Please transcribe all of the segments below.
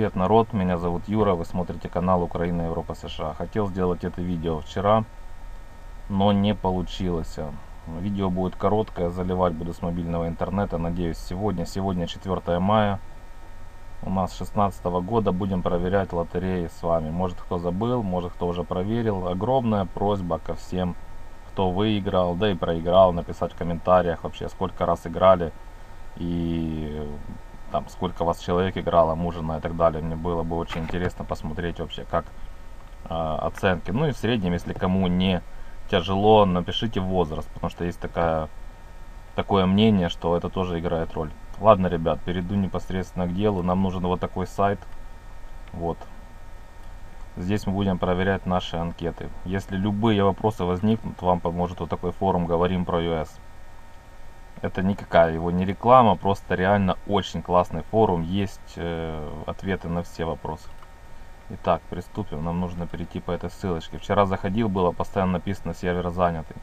Привет, народ, меня зовут Юра, вы смотрите канал Украина, Европа, США. Хотел сделать это видео вчера, но не получилось. Видео будет короткое, заливать буду с мобильного интернета, надеюсь, сегодня. Сегодня 4 мая, у нас 16 года, будем проверять лотереи с вами. Может, кто забыл, может, кто уже проверил. Огромная просьба ко всем, кто выиграл, да и проиграл, написать в комментариях вообще, сколько раз играли и там сколько вас человек играло, мужина и так далее. Мне было бы очень интересно посмотреть вообще, как оценки. Ну и в среднем, если кому не тяжело, напишите возраст, потому что есть такое мнение, что это тоже играет роль. Ладно, ребят, перейду непосредственно к делу. Нам нужен вот такой сайт. Вот. Здесь мы будем проверять наши анкеты. Если любые вопросы возникнут, вам поможет вот такой форум «Говорим про US». Это никакая его не реклама, просто реально очень классный форум. Есть ответы на все вопросы. Итак, приступим. Нам нужно перейти по этой ссылочке. Вчера заходил, было постоянно написано «сервер занятый».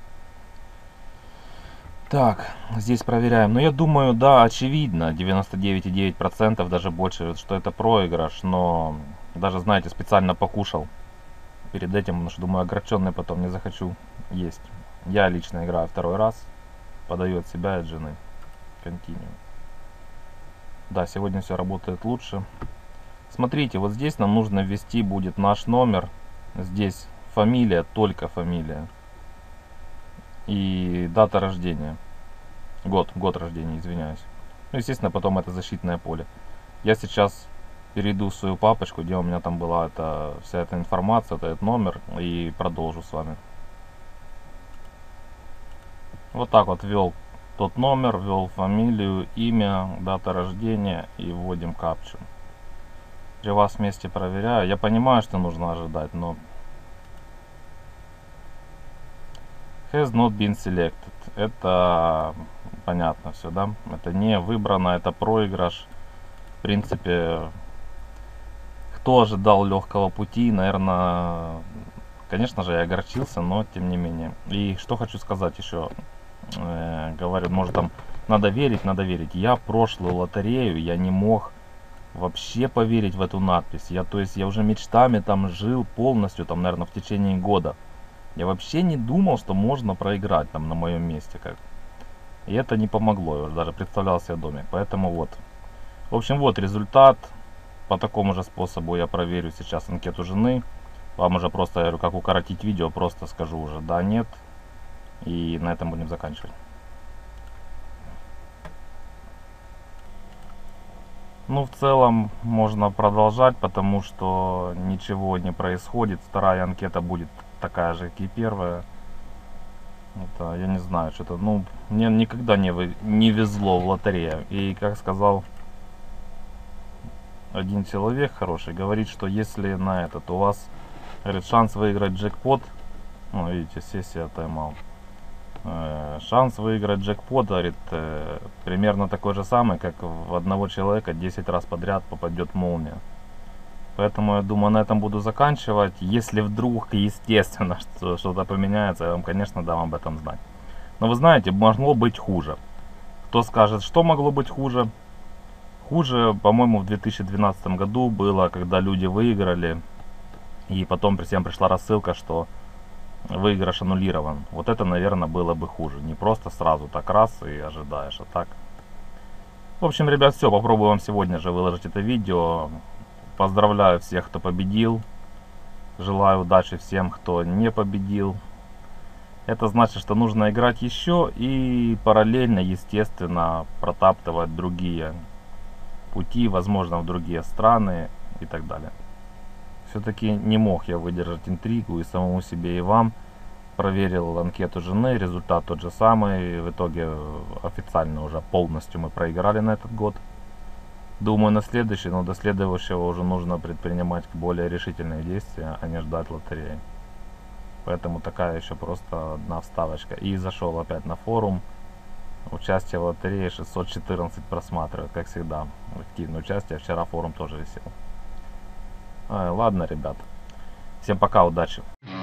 Так, здесь проверяем. Но я думаю, да, очевидно, 99,9%, даже больше, что это проигрыш. Но даже, знаете, специально покушал перед этим, потому что думаю, огорченный потом не захочу есть. Я лично играю второй раз. Подаю от себя и от жены. Continue. Да, сегодня все работает лучше. Смотрите, вот здесь нам нужно ввести будет наш номер. Здесь фамилия, только фамилия. И дата рождения. Год рождения, извиняюсь. Ну, естественно, потом это защитное поле. Я сейчас перейду в свою папочку, где у меня там была вся эта информация, этот номер, и продолжу с вами. Вот так вот ввел тот номер, ввел фамилию, имя, дата рождения и вводим капчу. При вас вместе проверяю. Я понимаю, что нужно ожидать, но has not been selected. Это понятно все, да? Это не выбрано, это проигрыш. В принципе, кто ожидал легкого пути, наверное, конечно же, я огорчился, но тем не менее. И что хочу сказать еще. Говорят, может там надо верить. Я прошлую лотерею, я не мог вообще поверить в эту надпись. То есть я уже мечтами там жил полностью, там, наверное, в течение года. Я вообще не думал, что можно проиграть там на моем месте. И это не помогло, я уже даже представлял себе домик. Поэтому вот. В общем, вот результат. По такому же способу я проверю сейчас анкету жены. Вам уже просто, я говорю, как укоротить видео, просто скажу уже да, нет. И на этом будем заканчивать. Ну, в целом можно продолжать, потому что ничего не происходит. Вторая анкета будет такая же, как и первая. Это, я не знаю, что-то, ну, мне никогда не везло в лотерею. И, как сказал один человек хороший, говорит, что если на этот у вас, говорит, шанс выиграть джекпот, ну, видите, сессия тайм-аут. Шанс выиграть джекпот, говорит, примерно такой же самый, как в одного человека 10 раз подряд попадет молния. Поэтому я думаю, на этом буду заканчивать. Если вдруг, естественно, что-то поменяется, я вам, конечно, дам об этом знать. Но вы знаете, могло быть хуже. Кто скажет, что могло быть хуже? Хуже, по-моему, в 2012 году было, когда люди выиграли, и потом всем пришла рассылка, что выигрыш аннулирован. Вот это, наверное, было бы хуже. Не просто сразу так раз и ожидаешь, а так. В общем, ребят, все. Попробую вам сегодня же выложить это видео. Поздравляю всех, кто победил. Желаю удачи всем, кто не победил. Это значит, что нужно играть еще и параллельно, естественно, протаптывать другие пути, возможно, в другие страны и так далее. Все-таки не мог я выдержать интригу и самому себе, и вам. Проверил анкету жены, результат тот же самый. В итоге официально уже полностью мы проиграли на этот год. Думаю, на следующий, но до следующего уже нужно предпринимать более решительные действия, а не ждать лотереи. Поэтому такая еще просто одна вставочка. И зашел опять на форум. Участие в лотерее 614 просматривает, как всегда. Активное участие. Вчера форум тоже висел. Ладно, ребят. Всем пока, удачи.